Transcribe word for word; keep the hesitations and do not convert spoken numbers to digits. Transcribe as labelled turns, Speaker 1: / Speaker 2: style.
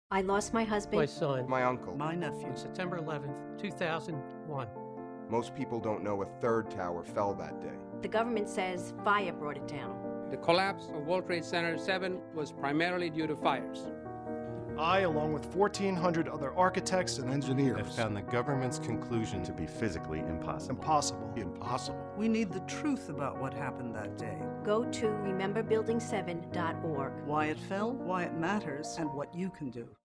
Speaker 1: I lost my husband.
Speaker 2: My son.
Speaker 3: My uncle.
Speaker 4: My nephew.
Speaker 2: On September eleventh, two thousand one.
Speaker 3: Most people don't know a third tower fell that day.
Speaker 1: The government says fire brought it down.
Speaker 5: The collapse of World Trade Center seven was primarily due to fires.
Speaker 6: I, along with fourteen hundred other architects and engineers,
Speaker 7: have found the government's conclusion to be physically impossible.
Speaker 6: Impossible.
Speaker 7: Impossible.
Speaker 4: We need the truth about what happened that day.
Speaker 1: Go to remember building seven dot org.
Speaker 4: Why it fell, why it matters, and what you can do.